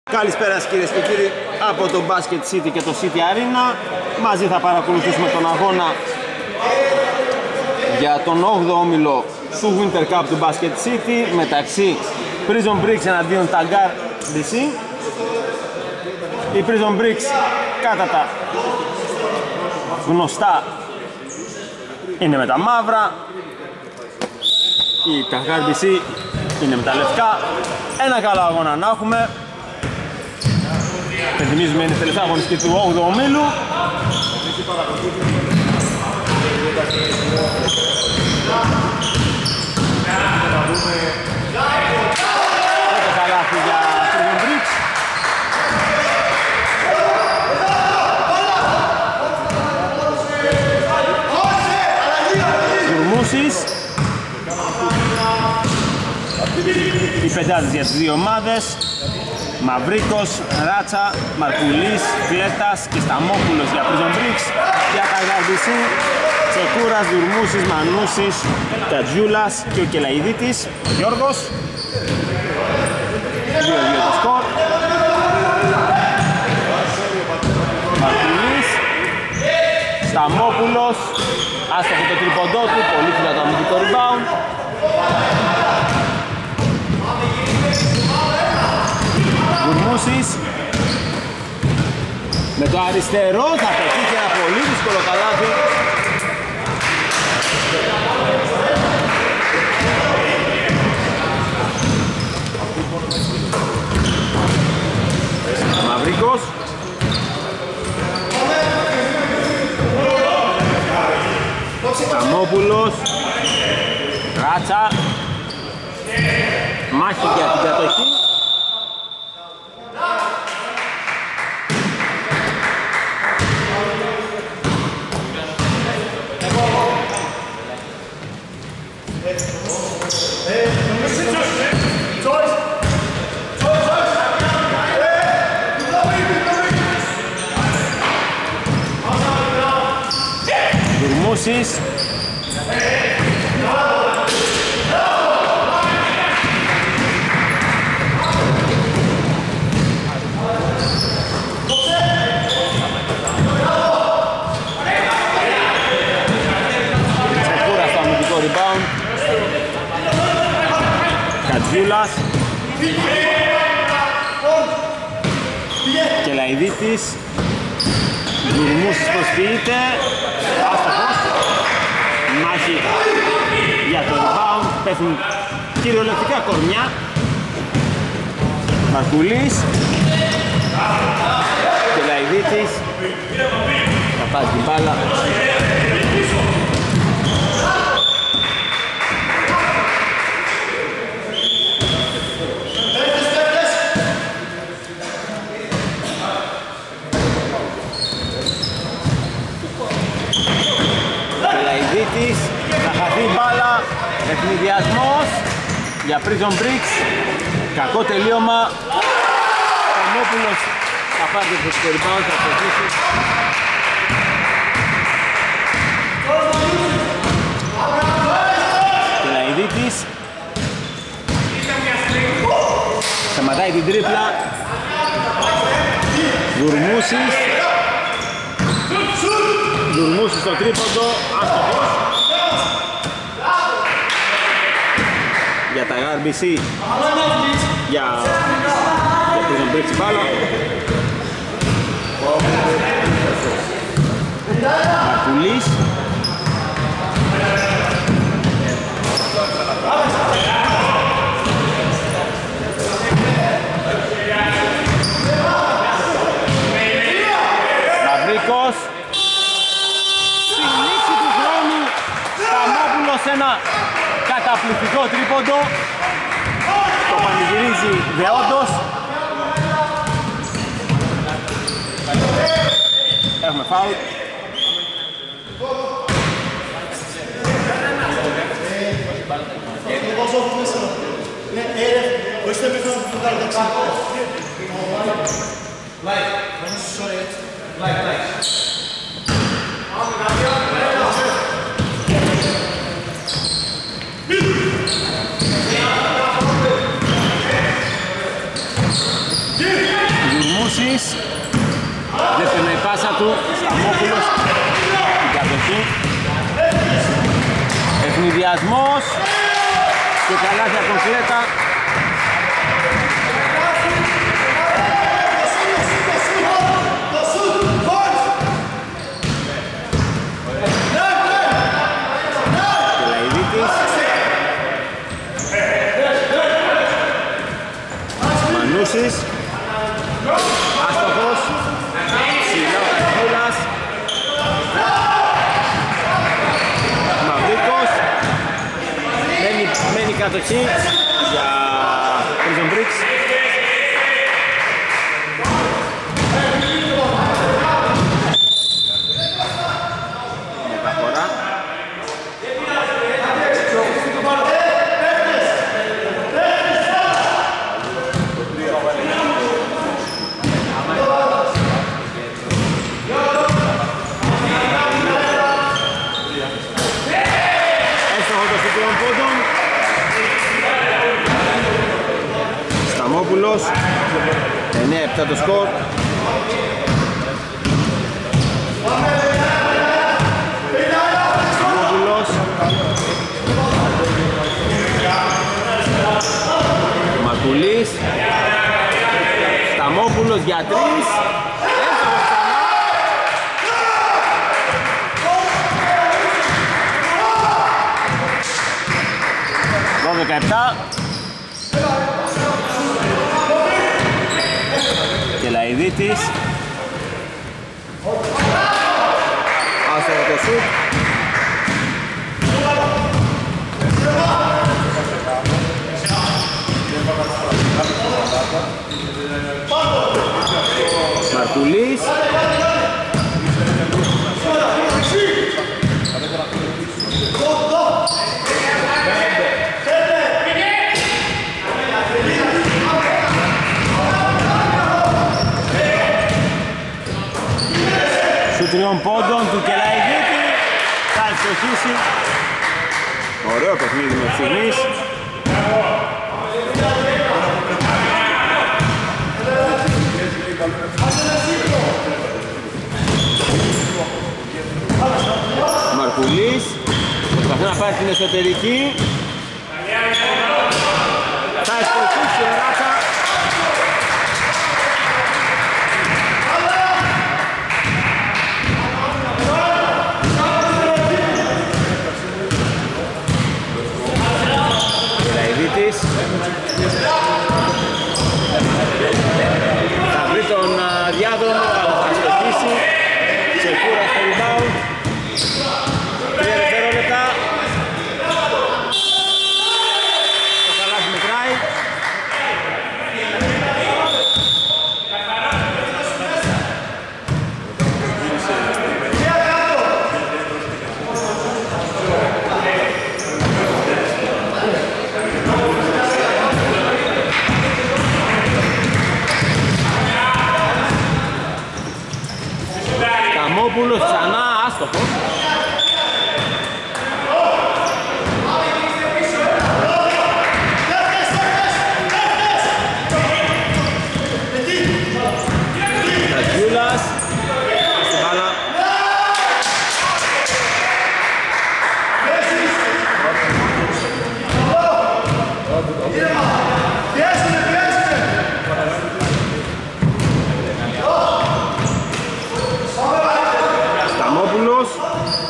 Καλησπέρα κυρίες και κύριοι από το Basket City και το City Arena. Μαζί θα παρακολουθήσουμε τον αγώνα για τον 8ο όμιλο του Winter Cup του Basket City μεταξύ Prison Bricks εναντίον Tagar DC. Οι Prison Bricks κατά τα γνωστά είναι με τα μαύρα, η Tagar DC είναι με τα λευκά. Ένα καλό αγώνα να έχουμε. Πενθυμίζουμε είναι η τελευταία αγωνιστική του 8ου ομίλου. Πρώτο καλάθι για Prison Bricks. Ζουρμούσης. Οι πεντάδες για τις δύο ομάδες. Μαυρίκος, Ράτσα, Μαρκουλής, Κλέτας και Σταμόπουλος για Prison Bricks. Για Tagar DC, Τσεκούρας, Δουρμούσης, Μανούσης, Τατζιούλας και ο Κελαϊδίτης, ο Γιώργος. 2-2 το σκορ. Μαρκουλής, Σταμόπουλος, άστοχο το τρίποντό του, πολύ φιλά το αμυντικό rebound. Δουρμούσης με το αριστερό θα πετύχει ένα πολύ δύσκολο καλάθι. Μαυρίκος. Σταμόπουλος. Ράτσα. Μάχη για την κατοχή. Δουρμούσης. Τσεκούρα στο αμυντικό rebound. Κατζιούλας. Κελαϊδίτης. Δουρμούσης προσποιείται. Άστοχος. Μάχη για το rebound. Πέφτουν κυριολεκτικά κορμιά. Μαρκουλής. Κελαϊδίτης. Θα πάρει την μπάλα. Θα χαθεί μπάλα, ευνηδιασμός για Prison Bricks. Κακό τελείωμα. Ο Μόπουλος θα πάρει το rebound, θα προχωρήσει. Κελαϊδίτης. Σταματάει την τρίπλα. Δουρμούσης. Δουρμούσης στο τρίποντο, άστοχος. Για Tagar DC, για Prison Bricks μπάλα. Μαρκουλής. Μαυρίκος. Σε ένα καταπληκτικό τρίποντο. Το πανηγυρίζει δεόντως. Έχουμε φάουλ. Yeah. Μούσης. Δεν περνάει η πάσα του. Σταμόπουλος. Την κατοχή. Ευνηδιασμός. Και καλάθι από τον Κλέτα. Μανούσης, άστοχος, ψηλά ο Καρδούλας, Μαυρίκος, μένει κατοχή για Prison Bricks. Μεταφορά. Σταμόπουλος, 9-7 το σκορ. Σταμόπουλος, Μακουλής, Σταμόπουλος για 3. Εύστοχος και Λαϊδίτης. Άστοχο το σουτ. Μαρκουλής. Σου 3 πόντων του Κελαϊδίτη. Θα ευστοχίσει. Ωραίο παιχνίδι με στιγμής. Μαρκουλής προσπαθεί να πάρει την εσωτερική. Θα ευστοχίσει ο Ράτσα. Θα βρει τον διάδρομο, αλλά θα στοχίσει. Ξεκούρα στο rebound. 3 δευτερόλεπτα. Το καλάθι μετράει. Σταμόπουλος ξανά άστοχος. Ταγιούλας στην μπάλα. Σταμόπουλος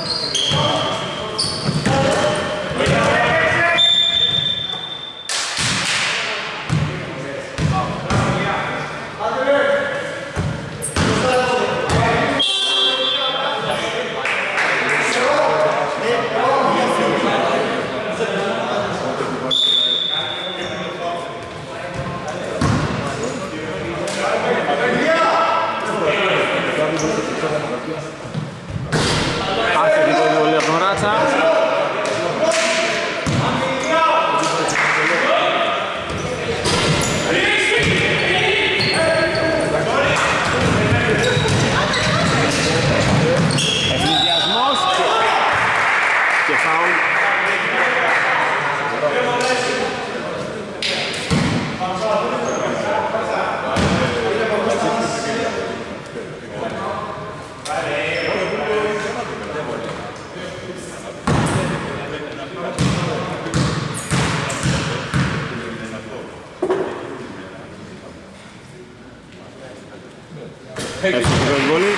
Εύστοχο το βολή.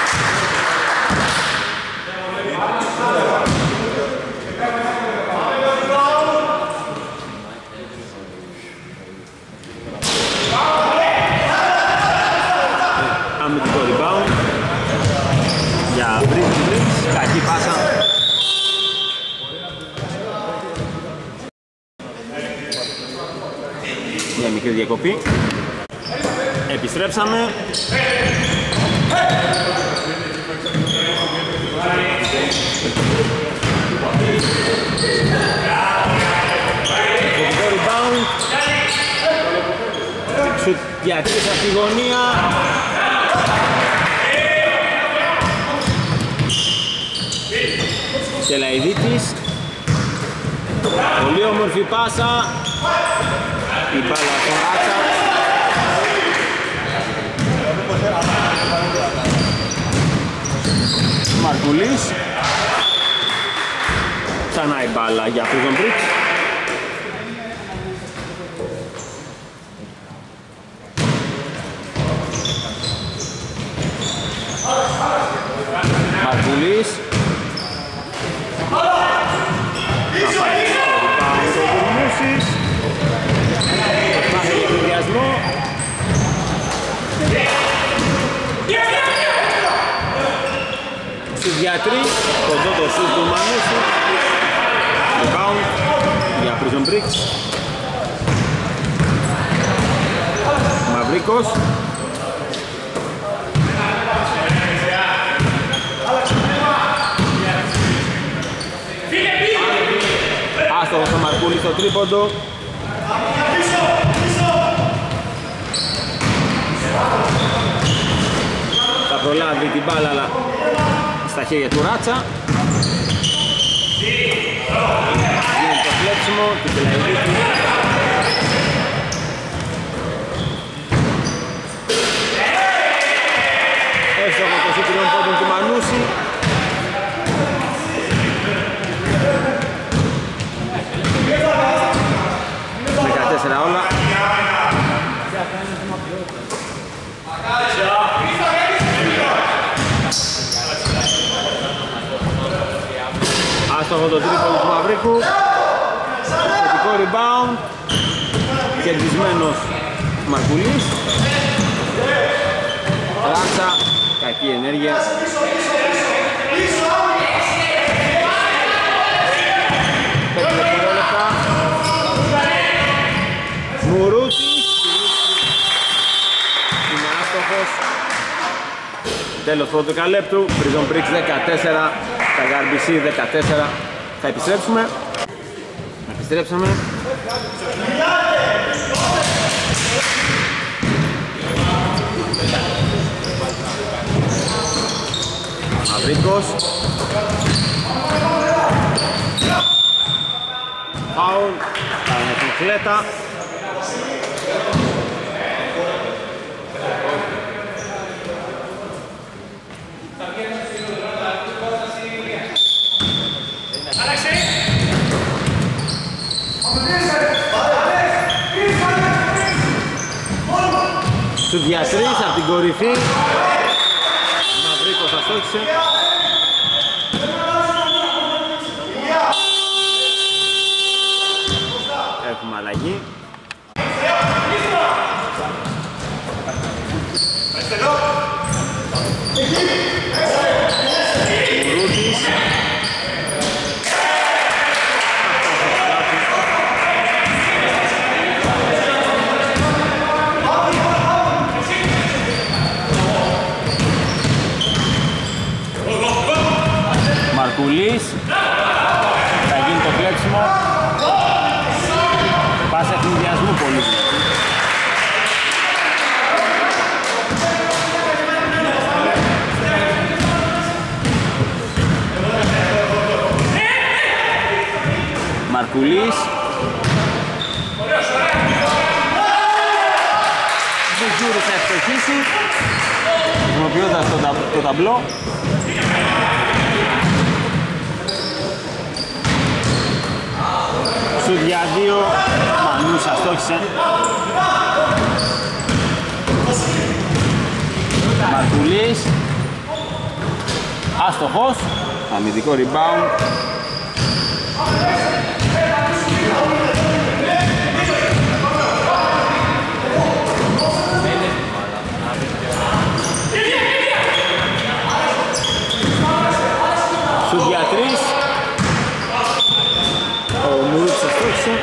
Αμυντικό rebound για Briggs, κακή πάσα. Μια μικρή διακοπή. Επιστρέψαμε. Το rebound. Σουτ για τρεις από τη γωνία. Κελαϊδίτης. Πολύ όμορφη πάσα. Η μπάλα στον Ράτσα. Μαρκουλής. Ξανά η μπάλα για Prison Bricks. Μαρκουλής. Θα πάει στο rebound ο Γουρμούσης. Προσπάθει για συνδυασμό. Στους γιατροί, κοντό το σουτ του Μανούσου. Rebound για Prison Bricks. Μαυρίκος. Άστοχος ο Μαρκούλης στο τρίποντο. Θα προλάβει την μπάλα αλλά στα χέρια του Ράτσα. Γίνεται το φλέξιμο του Κελαϊδίτη. Εύστοχο το σουτ τριών πόντων του Μανούση. Όλα. Άστοχο το τρίποντο του Μαυρίκου. Θετικό rebound. Κερδισμένος Μαρκουλής. Ράτσα. Κακή ενέργεια. Μουρούτης. Είναι άστοχος. Τέλος πρώτου δεκαλέπτου. Prison Bricks 14. Τα GRBC 14. Θα επιστρέψουμε. Επιστρέψαμε. Μαυρίκος. Φάουλ. Κάνε τον Κλέτα. Στους διατρείς από την κορυφή. Μαυρίκος αστόχησε. Έχουμε αλλαγή. Μουρούτης. Μαρκουλής. Θα γίνει το κλέψιμο. Πάσα ευνηδιασμού πολύ. Μαρκουλής. Βουζούρης θα ευστοχίσει χρησιμοποιώντας το ταμπλό. Σουτ για δύο, Μανούς αστόχησε. Μαρκουλής. Μαρκουλής. Άστοχος. Αμυντικό rebound. Σουτ για 3. Ο Μουρούτσας αστόχησε.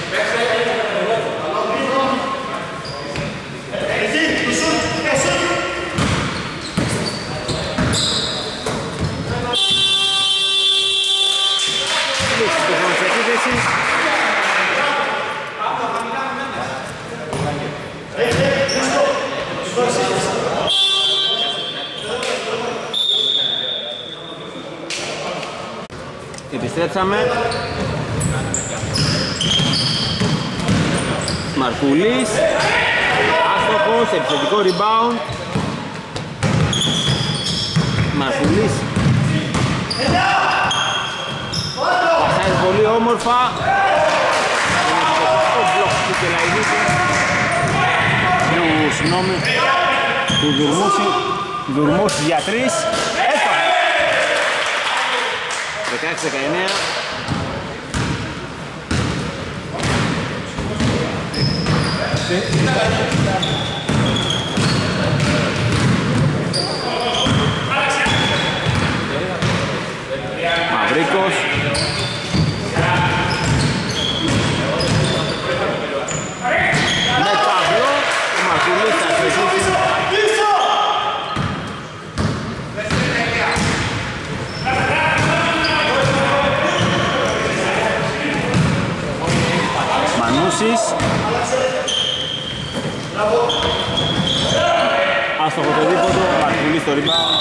Επιστρέψαμε. Μαρκουλής. Άστοχος, επιθετικό rebound. Μαρκουλής. Πασάρει πολύ όμορφα. Το μπλοκ του Κελαϊδίτη. Συγγνώμη. Του Δουρμούση για 3. 16-19. Μαυρίκος. Με ταυλό, ο Μαρκουλής θα συνεχίσει. Μανούσης. Άστοχο το δίποτο, Μαρκουλής στο rebound.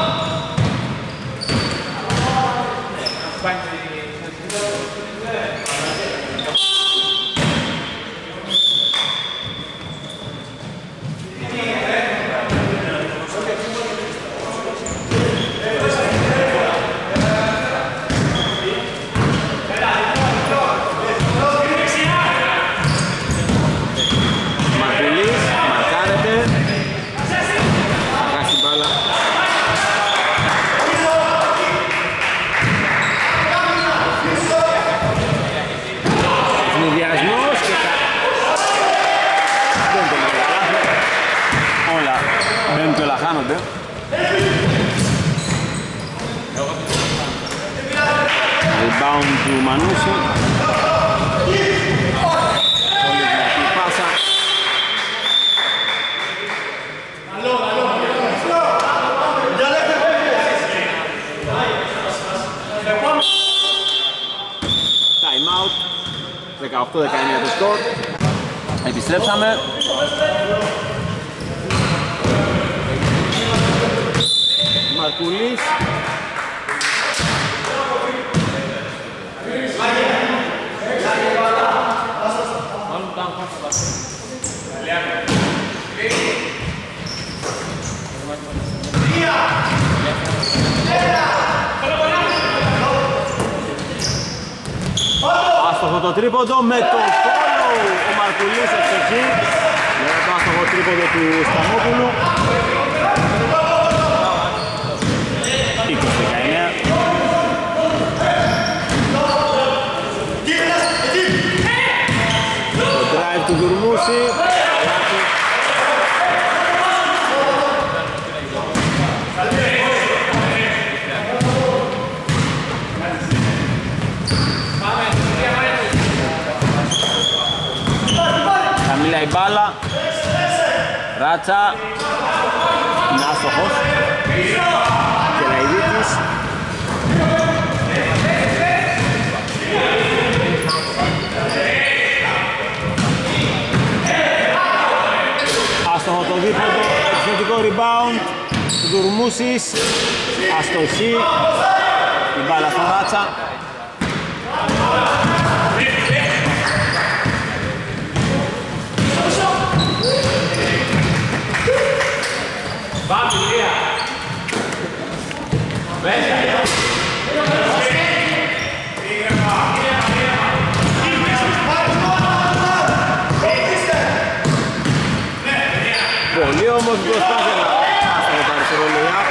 Rebound του Μανούση. Πολύ δυνατή πάσα. Time out. 18-19 το σκορ. Επιστρέψαμε. Μαρκουλής. Άστοχο το τρίποντο με το follow. Ο Μαρκουλής εξοχή. Με το άστοχο τρίποντο του Σταμόπουλου. 20-19. Το drive του Δουρμούση. Χαμηλά η μπάλα. Ράτσα. Είναι άστοχος. Κελαϊδίτης. Άστοχο το δίποτο. Επιθετικό rebound του Δουρμούσης. Αστοχή. Η μπάλα στον Ράτσα. Πολύ όμως προσπάθεια να δεύτερο lay-up.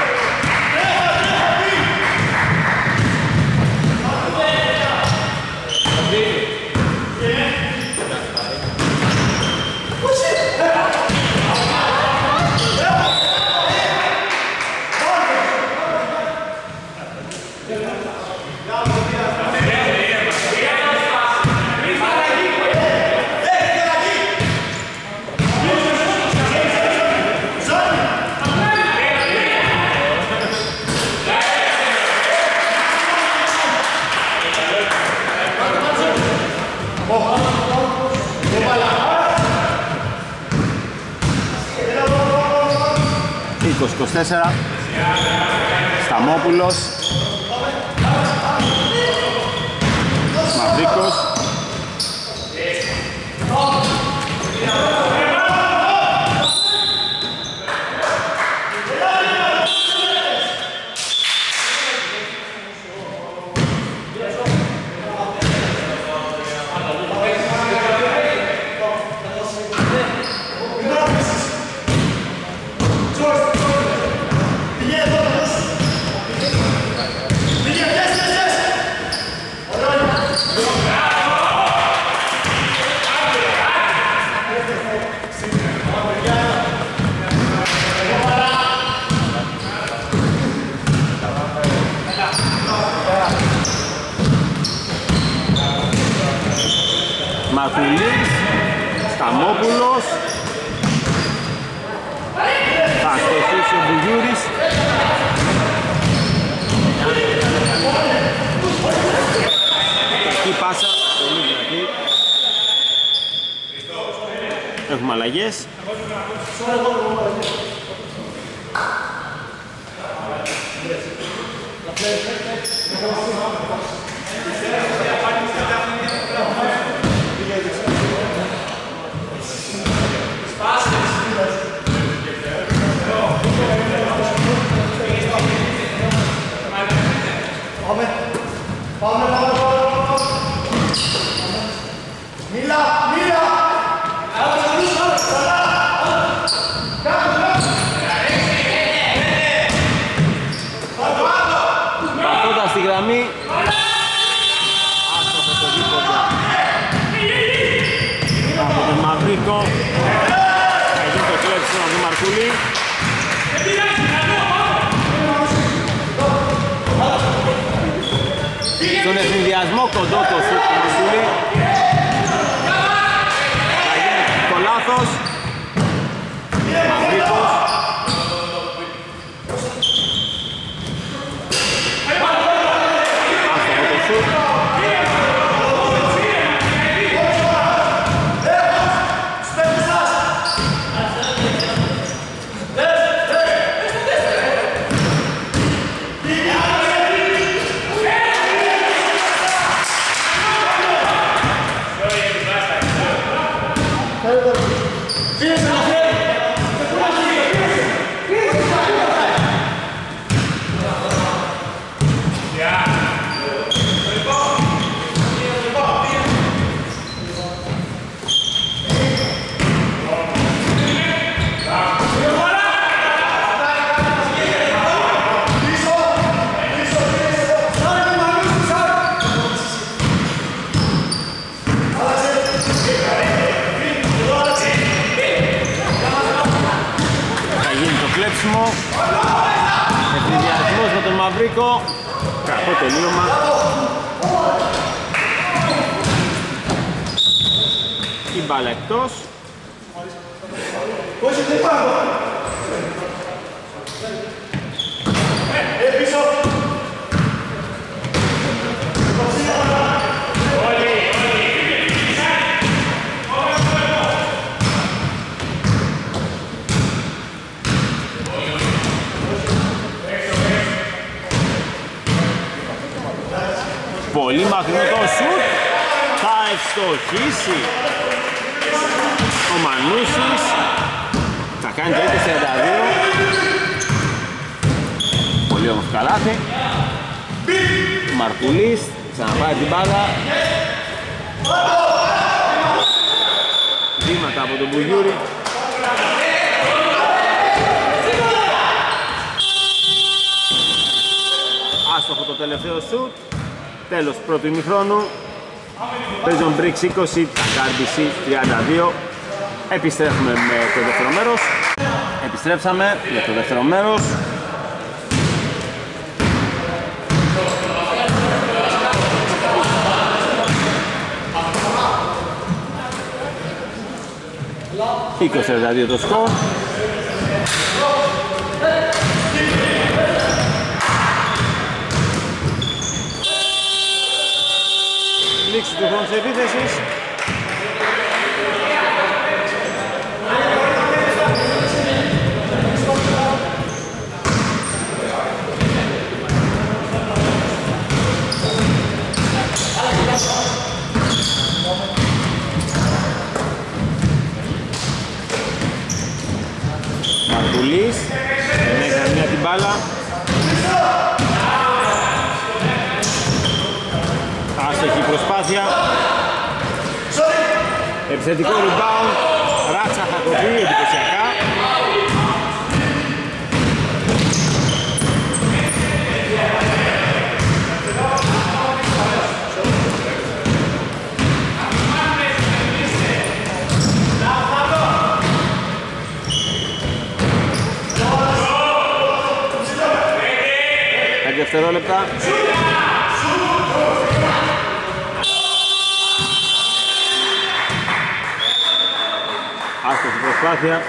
Σταμόπουλος, Μαυρίκος, Μαρκουλής, Σταμόπουλος, θα στοχίσει ο Μπουγιούρης. Κακή πάσα, πολύ δυνατή. Έχουμε αλλαγές. Πατώντας στη γραμμή, άστοχο το δίποτα από τον Μαυρίκο. Θα γίνει το κλέψιμο από τον Μαρκούλη. Στον ευθυνδιασμό κοντό το σουτ του Μαρκούλη. Θα γίνει το λάθος. Μαυρίκος. Άστοχο το σουτ. Ευθυνδιασμός με τον Μαυρίκο. Κακό τελείωμα. Η μπάλα εκτός. Πολύ μακρινό το σουτ, θα ευστοχίσει ο Μανούσης, θα κάνει το 20-42. Πολύ όμορφο καλάθι. Μαρκουλής, ξαναπάει την μπάλα. Βήματα από τον Μπουγιούρη. σουτ. Τέλος πρώτου ημιχρόνου. Prison Bricks 20, RBC 32. Επιστρέφουμε με το δεύτερο μέρος. Επιστρέψαμε για το δεύτερο μέρος. $20-32 το σκορ. Λήξη του χρόνου της επίθεσης. Μαρτουλής, δεν έκανε μία την μπάλα. Άστοχη προσπάθεια. Επιθετικό rebound. Ράτσα θα το πει εντυπωσιακά. Δευτερόλεπτα. Άστοχη προσπάθεια.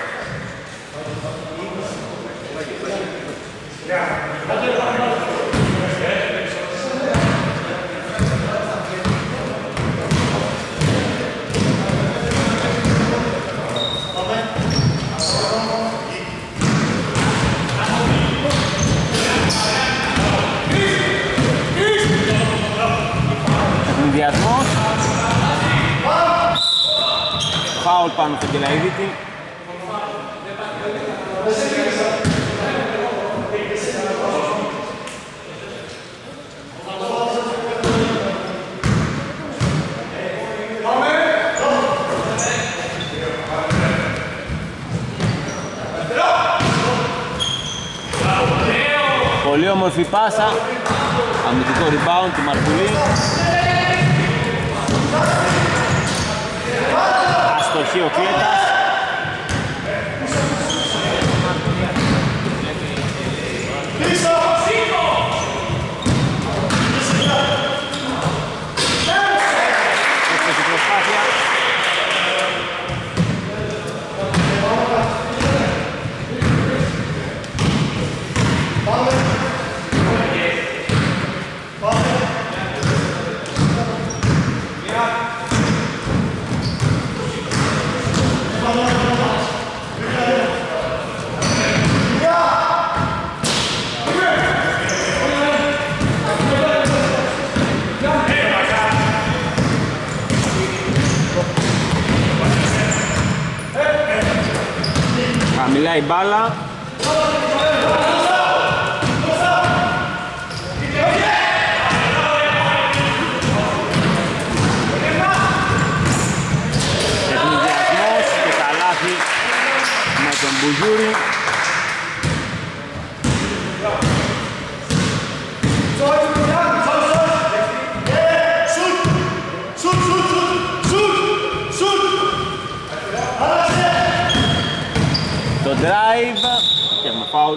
Ευνηδιασμός. Φάουλ πάνω στον Κελαϊδίτη. Πολύ όμορφη πάσα. Αμυντικό rebound του Μαρκουλή. Αστοχή ο Κλέτας. Εύστοχη προσπάθεια. Χαμηλά η μπάλα. Ευνηδιασμός και καλάθι με τον Μπουγιούρη. Το drive και έχουμε φάουλ.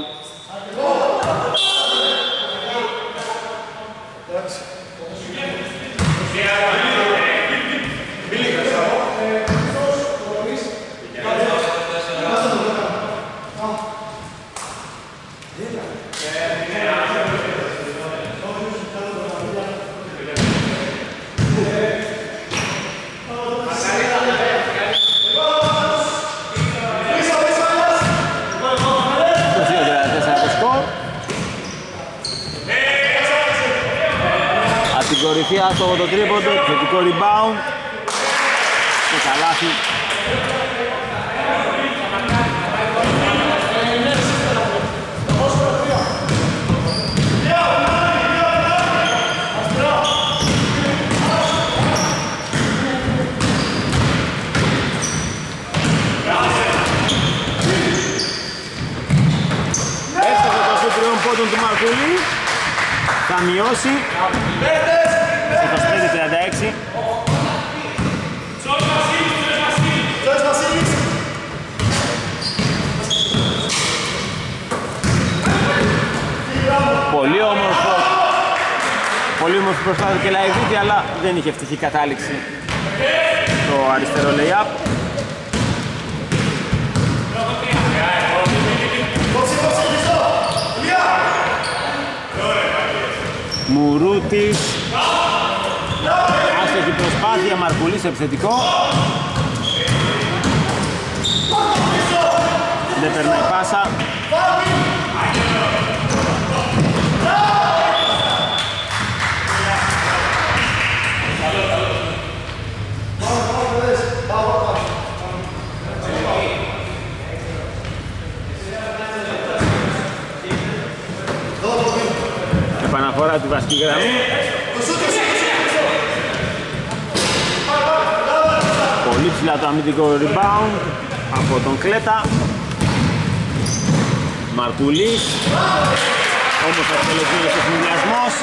Κορυφή άστοχο το τρίποντο, θετικό rebound και καλάθι. Έστοχο το σουτ τριών πόντων του Μαρκούλη. θα μειώσει 25-36. Πολύ όμορφη προσπάθεια και Λαϊδίτη, αλλά δεν είχε ευτυχή κατάληξη το αριστερό lay-up. Μουρούτης, άστοχη προσπάθεια, Μαρκουλής επιθετικό. Δεν περνάει πάσα. Επαναφορά τη βασική γραμμή. Πολύ ψηλά το αμυντικό rebound από τον Κλέτα. Μαρκουλής, όμως αυτολογικός ο συνδυασμός.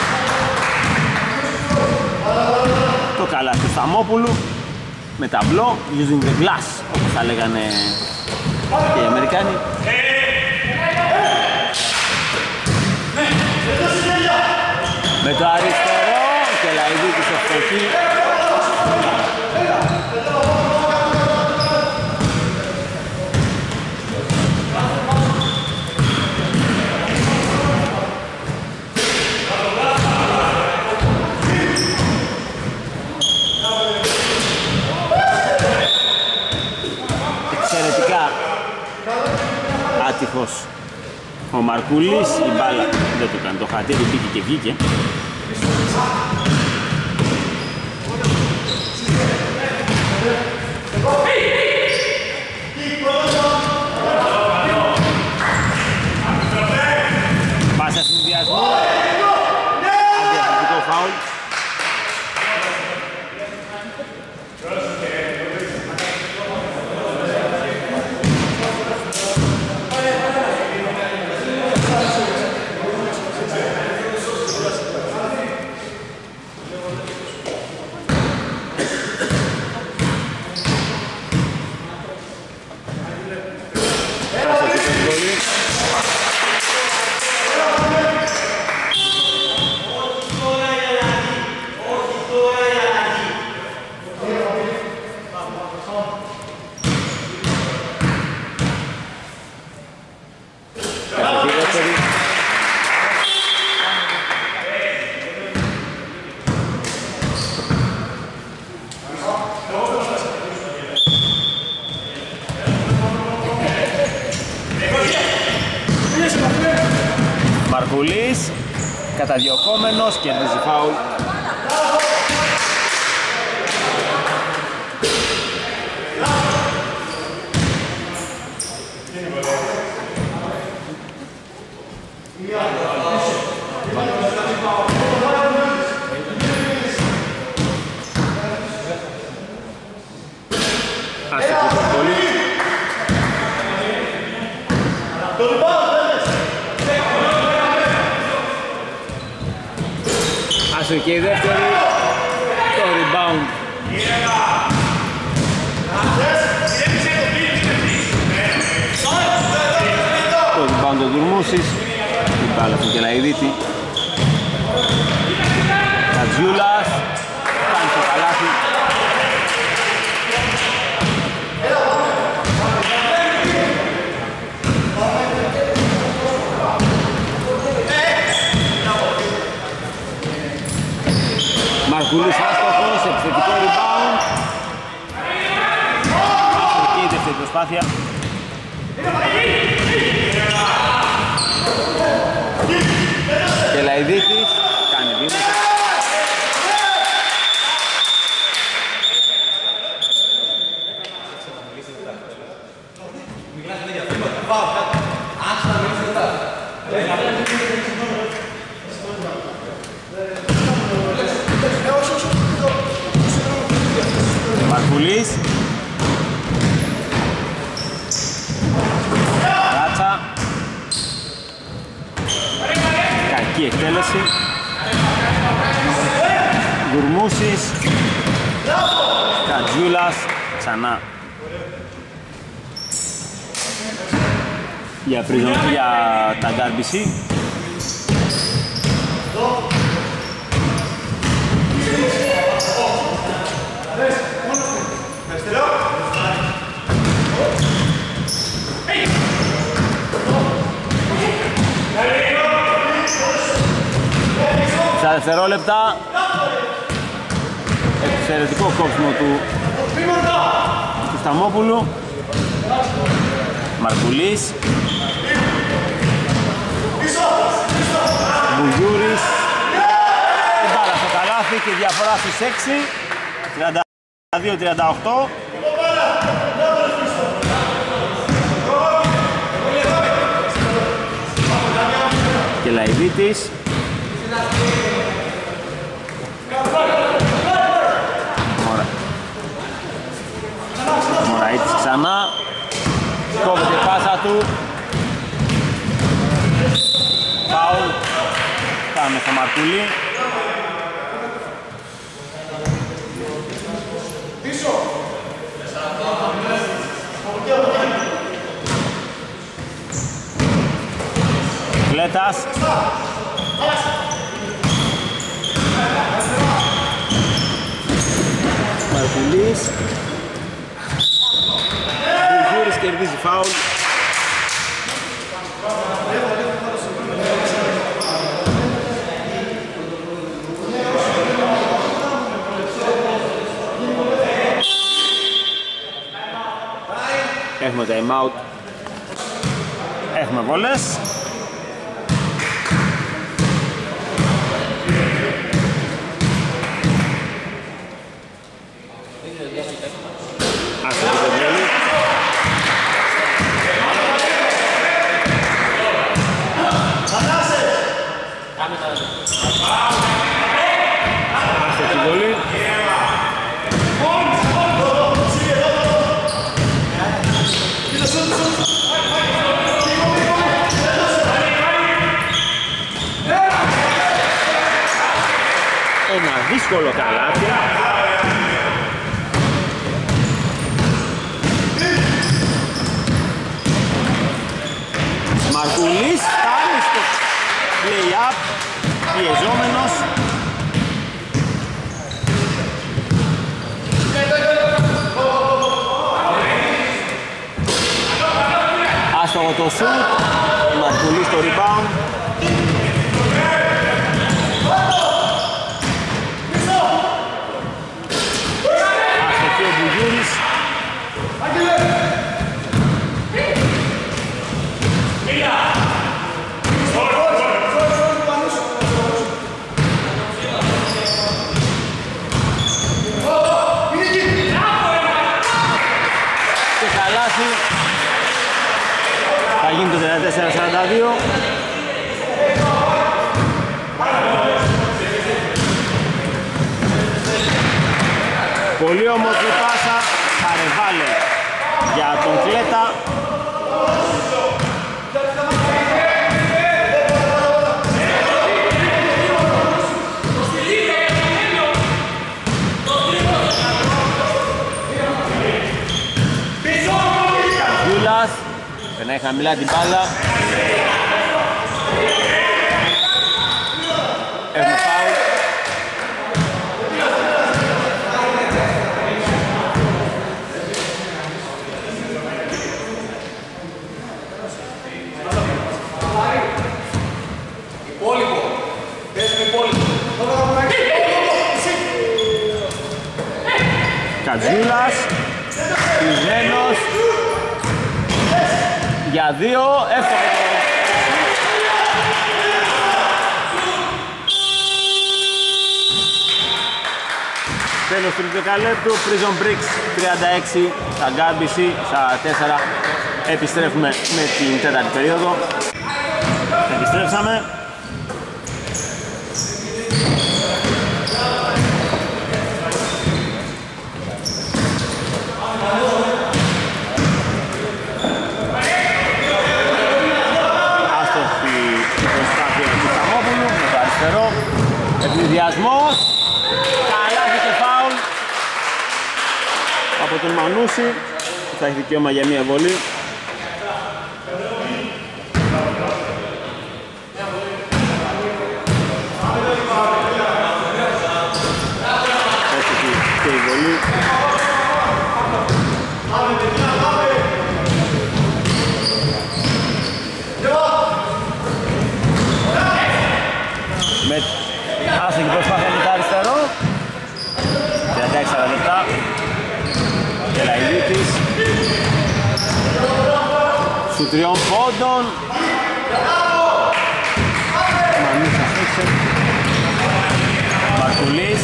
Το καλάθι του Σταμόπουλου με ταμπλό, using the glass, όπως θα λέγανε και οι Αμερικάνοι. Με το αριστερό και Λαϊδίτης ευτυχή. Εξαιρετικά άτυχος ο Μαρκούλης, η μπάλα δεν το κάνει, το χατήρι μπήκε και βγήκε. Πάσα συνδυασμό, αντιαθλητικό φάουλ. Μαρκουλής, καταδιωκόμενος, κερδίζει φάουλ. Και η δεύτερη, το rebound. Το rebound ο Δουρμούσης, την μπάλα στον Κελαϊδίτη. Κατζιούλας, κάνει το καλάθι. Μαρκουλής άστοχος, επιθετικό rebound. Άστοχη η δεύτερη προσπάθεια. Και Λαϊδίτης κάνει βήματα. Μαρκουλής, Ράτσα, κακή Κακή εκτέλεση. Γουρμούσης. Κατζιούλας. Ξανά. Για τα Γκάρμπισι. Στα δευτερόλεπτα εξαιρετικό κόψιμο του Σταμόπουλου. Μαρκουλής. Μπουγιούρης. Η μπάλα στο καλάθι και διαφορά στους 6. 32-38. Και Λαϊδίτης. Μωραΐτης ξανά. Κόβεται η πάσα του. Φάουλ. Πάμε στο Μαρκουλή. Κλέτας. Μαρκουλής. Μπουγιούρης κερδίζει φάουλ. Έχουμε time out. Έχουμε βολές. Ένα δύσκολο καλάθι. Μαρκουλής φτάνει στο play-up, πιεζόμενος. Άστοχο το σουτ, Μαρκουλής στο rebound. Αστοχή ο Μπουγιούρης. Θα γίνει το 34-42. Πολύ όμορφη πάσα, Χαρεβάλε για τον Κλέτα. Κατζιούλας περνάει χαμηλά την μπάλα. Έχουμε φάουλ. Κατζιούλας, πισμένος για 2, εύκολο. Τέλος του δεκαλέπτου, Prison Bricks 36, στα Γκάρμπισι στα 4. Επιστρέφουμε με την τέταρτη περίοδο. Επιστρέψαμε. Άστοχη η προσπάθεια του Σταμόπουλου. Ευνηδιασμός, καλάθι και φάουλ από τον Μανούση, θα έχει δικαίωμα για μία βολή. Έτσι και η βολή. Με άστοχη προσπάθεια με το αριστερό. 36 λεπτά. Κελαϊδίτης. Σου 3 πόντων. Μανούσας έξω. Μαρκουλής.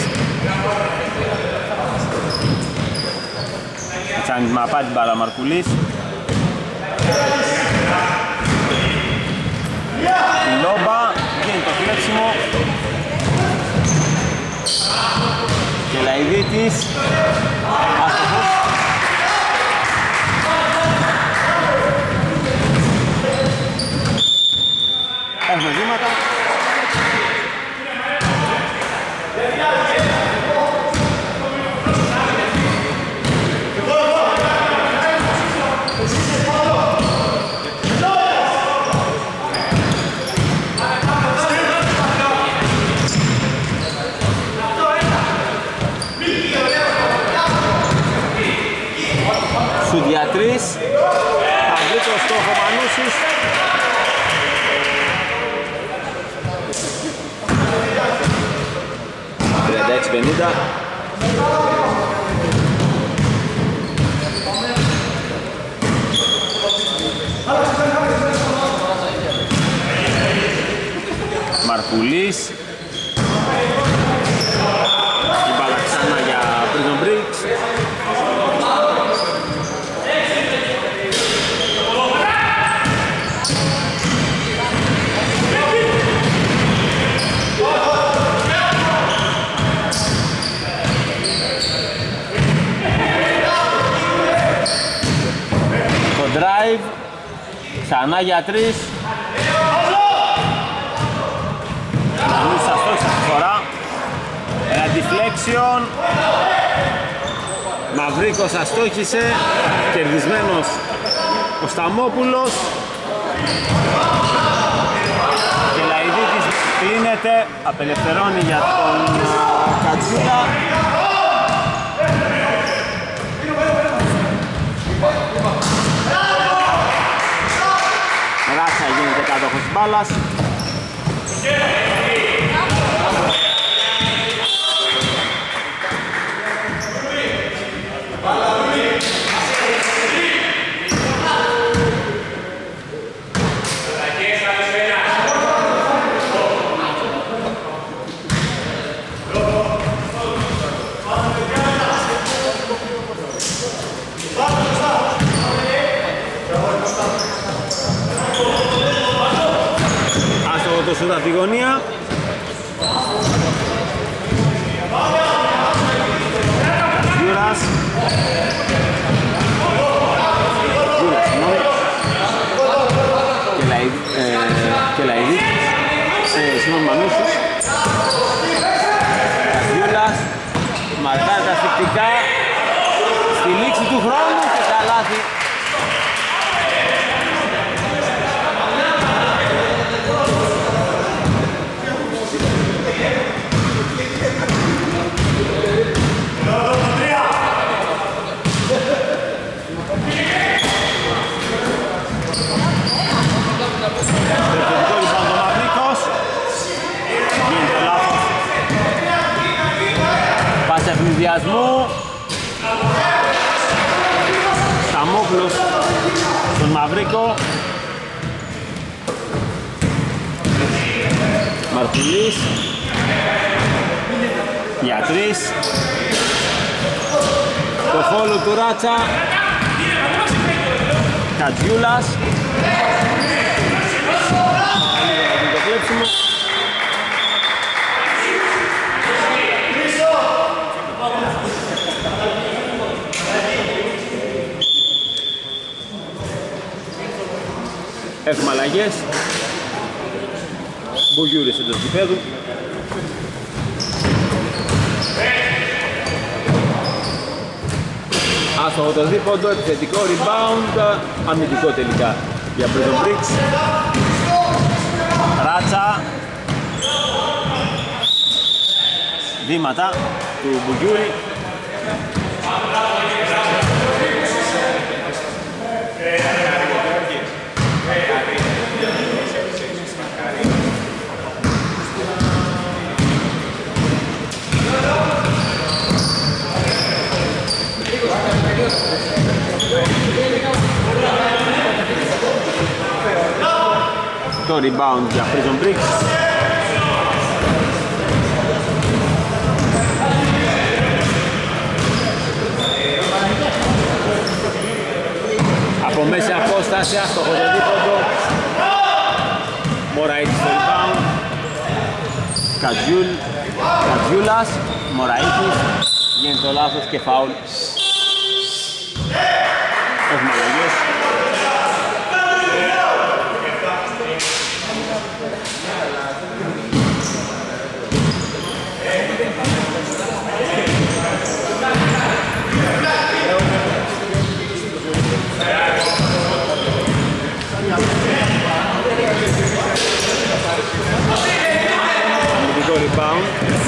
Τσάνης με απάτη μπάλα Μαρκουλής. Η Λόμπα γίνει το κλέψιμο. Κελαϊδίτης. Άστοχος. Έχουμε βήματα. Σουτ για 3. Θα βρει το στόχο Μανούσης. $36-50. Μαρκουλής. Η μπάλα ξανά για Prison Bricks. Drive, ξανά για 3. Μανούσας αστόχησε αυτή τη φορά. Ένα deflection. Μαυρίκος αστόχησε. Κερδισμένος ο Σταμόπουλος. Και Λαϊδίτης κλείνεται. Απελευθερώνει για τον Κατζούλα. Ράτσα γίνεται κάτοχος της μπάλας. Το σούτ από τη γωνία. Γιούρας. Κελαϊδί. Συγγνώμη Μανούσης. Γιούρας. Μαρτάρει τα ασφυκτικά. Στη λήξη του χρόνου και καλάθι. Ευνηδιασμού. Σταμόπουλος στον Μαυρίκο. Μαρκουλής για 3. Το φόλου του Ράτσα. Κατζιούλας. Το κλέψιμο. Έχουμε αλλαγές. Μπουγιούρης εντός γηπέδου. Άστοχο το δίποντο, επιθετικό rebound, αμυντικό τελικά για Prison Bricks. Ράτσα. Βήματα του Μπουγιούρη. Το rebound για Prison Bricks. Από μέση απόσταση, άστοχο το δίποντο. Μωραΐτης στο rebound. Κατζιούλας, Μωραΐτης. Γίνεται το λάθος και φάουλ. Έχουμε αλλαγές. Αμυντικό rebound.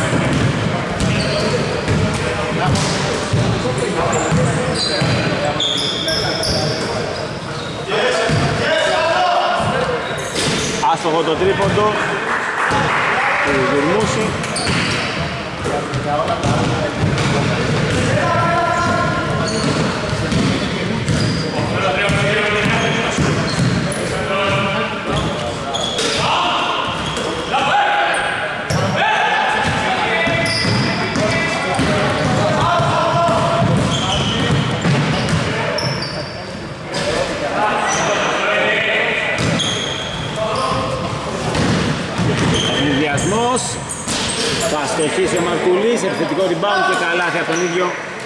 Άστοχο το τρίποντο του Δουρμούση. Θα στοχίσει ο Μαρκουλής, επιθετικό rebound και καλάθι από τον ίδιο.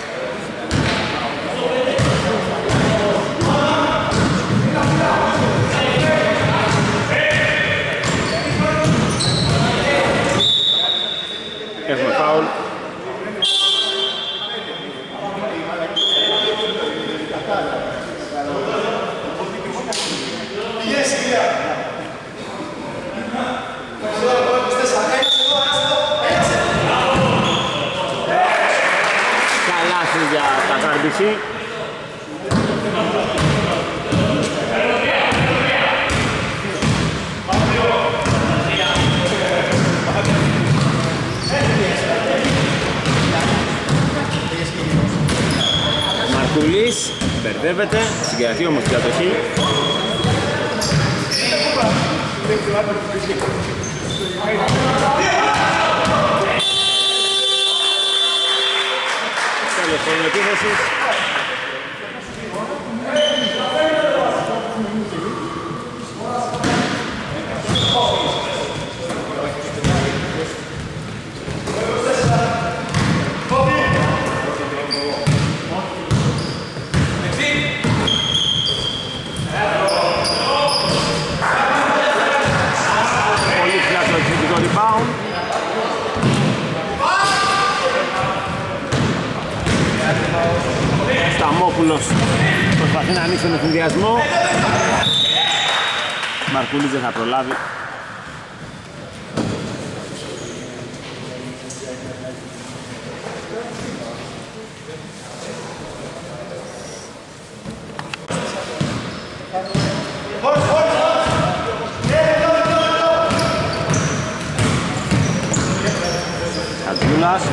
Έχουμε φάουλ. Για τα Καρμπισί. Μαρκουλής μπερδεύεται, συγκρατεί όμως την κατοχή. Τέλος επίθεσης. Πολύ φλάτο επιθετικό rebound. Σταμόπουλος προσπαθεί να ανοίξει τον εφηδιασμό. Μαρκούλης δεν θα προλάβει. Κατζούλας.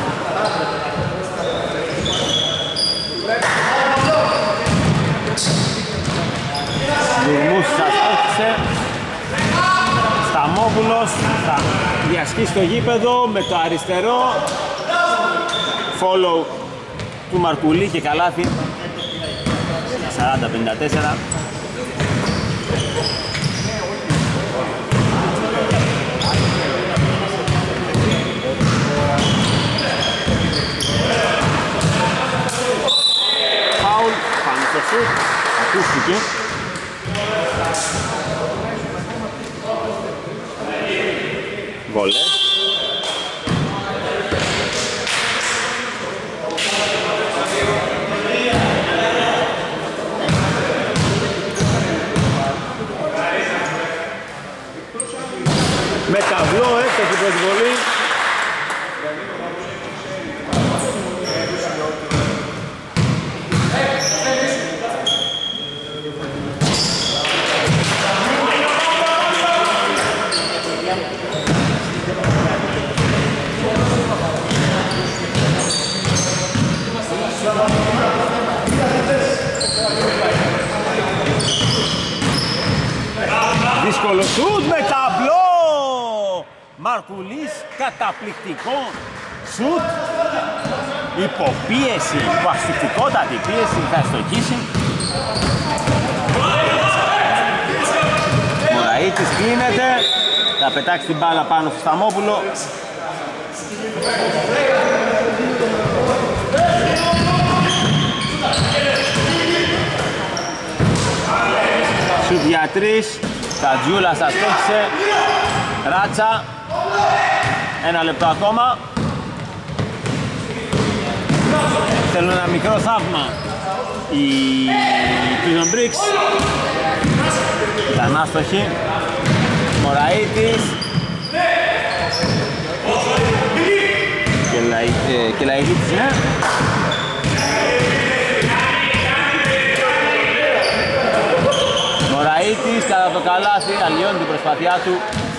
Δουρμούς σας έρχισε. Σταμόπουλος θα διασχίσει το γήπεδο με το αριστερό. Follow του Μαρκουλή και καλάθι. 40-54. Φάουλ πάνω στο σουτ. Ακούστηκε. Βολές. Με ταυλό έστοχη προσβολή. Δύσκολο σουτ με ταμπλό! Μαρκουλής, καταπληκτικό σουτ. Υποπίεση, υπαστηκτικότατη πίεση, θα στοχίσει. Μωραΐτης κλείνεται, θα πετάξει την μπάλα πάνω στο Σταμόπουλο. Σουτ για 3, Τατζούλας θα στόχισε. Ράτσα, 1 λεπτό ακόμα. Θέλουν ένα μικρό θαύμα οι Prison Bricks. Ήταν άστοχοι. Μωραΐτης και Λαϊδίτης, ναι. Μωραΐτης κατά το καλάθι, αλλοιώνει την προσπάθειά του.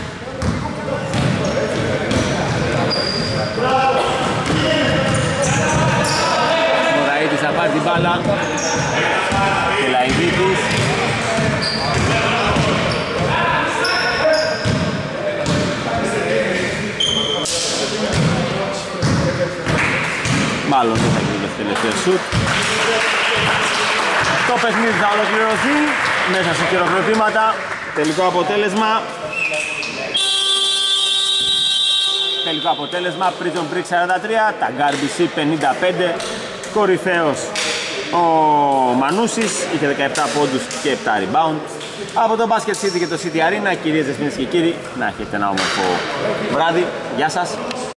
Μωραΐτης θα πάρει την μπάλα και Λαϊδίτης. Μάλλον δεν θα γίνει το τελευταίο σουτ. Το παιχνίδι θα ολοκληρωθεί μέσα σε χειροκροτήματα. Τελικό αποτέλεσμα. Τελικό αποτέλεσμα Prison Bricks 43, Ταγκάρ BC 55. Κορυφαίος ο Μανούσης, είχε 17 πόντους και 7 rebound. Από το Basket City και το City Arena, κυρίες, δεσποινές και κύριοι, να έχετε ένα όμορφο βράδυ. Γεια σας.